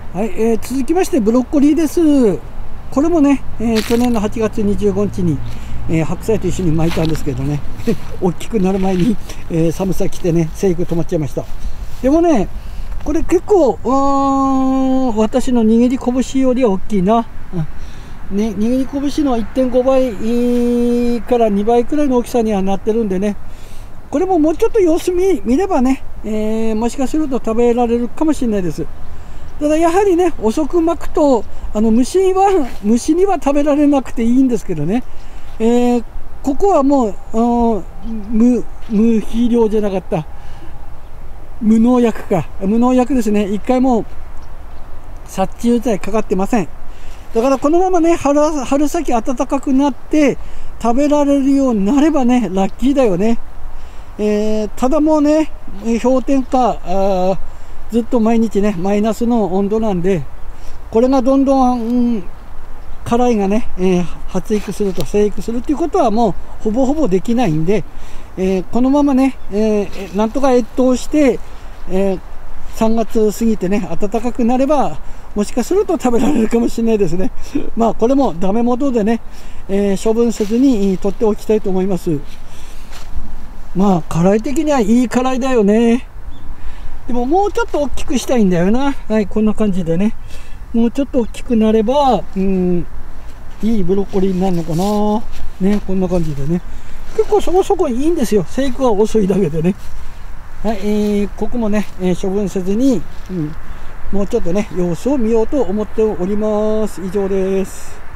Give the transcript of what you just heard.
はい、続きましてブロッコリーです。これもね、去年の8月25日に、白菜と一緒に巻いたんですけどね大きくなる前に、寒さ来てね生育止まっちゃいました。でもねこれ結構私の握り拳よりは大きいな、ね、握り拳の 1.5 倍から2倍くらいの大きさにはなってるんでね、これももうちょっと様子見ればね、もしかすると食べられるかもしれないです。ただやはりね遅く巻くと虫には食べられなくていいんですけどね、ここはもう無肥料じゃなかった無農薬ですね。一回も殺虫剤かかってません。だからこのままね春先暖かくなって食べられるようになればねラッキーだよね。ただもうね氷点下ずっと毎日ねマイナスの温度なんで、これがどんどん、辛いがね、発育すると生育するっていうことはもうほぼほぼできないんで、このままね、なんとか越冬して、3月過ぎてね暖かくなればもしかすると食べられるかもしれないですねまあこれもダメ元でね、処分せずに取っておきたいと思います。まあ辛い的にはいい辛いだよね。でももうちょっと大きくしたいんだよな。はい、こんな感じでねもうちょっと大きくなればいいブロッコリーになるのかなね。こんな感じでね結構そこそこいいんですよ。生育は遅いだけでね。はい、ここもね、処分せずに、もうちょっとね様子を見ようと思っております。以上です。